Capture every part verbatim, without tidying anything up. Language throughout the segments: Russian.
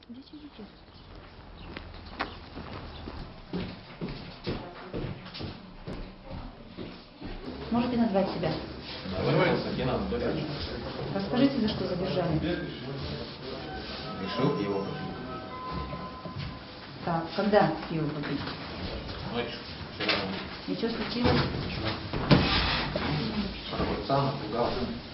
Здесь идите. Можете назвать себя? Константин Анатольевич. Расскажите, за что задержали? Решил пиво попить. Так, когда пиво попить? Ночью, вчера. И что случилось? Продавца напугал.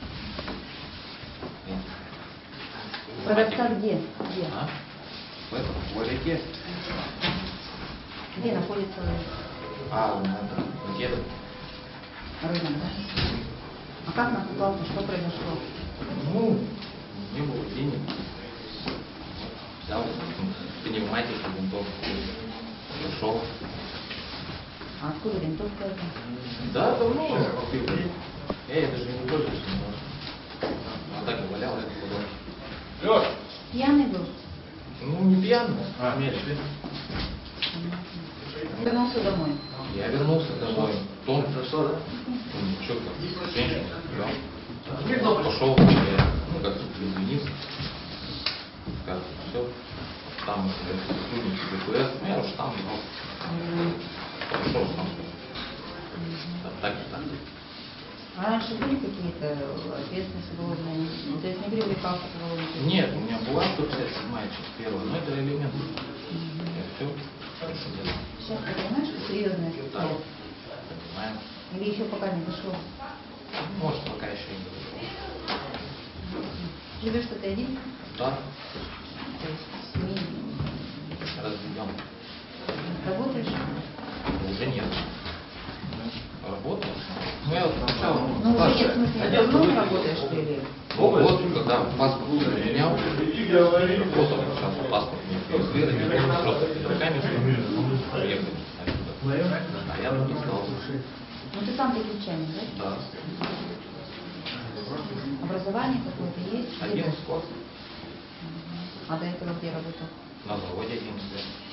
Продавца где? Где? А? В этом, в ларьке. Где находится А, на этом, где? рынок, да? А как напугался? Что произошло? Ну, не было денег. Взял пневматику, винтовку. Пришел. А откуда винтовка эта? Да, давно купил. Я ей даже не пользуюсь. Но... Она так и валяла, это было. Лёш! Пьяный был? Ну, не пьяный. А, меньше. Вернулся домой. Я вернулся домой. Том, что, да? Ну, что там, женщина, да? Пошел, я, ну, как-то извинился. Как все. Там, сотрудники ДПС, ну, я уж там, ну, пошел сам. Так и так. А раньше были какие-то ответственности уголовные? То есть не привлекался к уголовной? Нет, у меня была сто пятьдесят седьмая часть первая, но это элемент. Я все хорошо делаю. Сейчас ты понимаешь, что серьезная Да, ситуация? понимаю. Или еще пока не дошло? Может, пока еще и не дошло. Живешь что, ты один? Да, То есть в семье? разведем. Работаешь? Уже нет. Работал. Ну, я вот сначала... Ну, уже нет, в смысле, не давно не работаешь ты или? Ну, вот, когда паспорт поменял, работал, сейчас паспорт не привезли, просто руками, что приехали отсюда. А я тут остался. Ну, ты сам таки да? Да. Образование какое-то есть? Один класс. А до этого где работал? На заводе одиннадцать лет.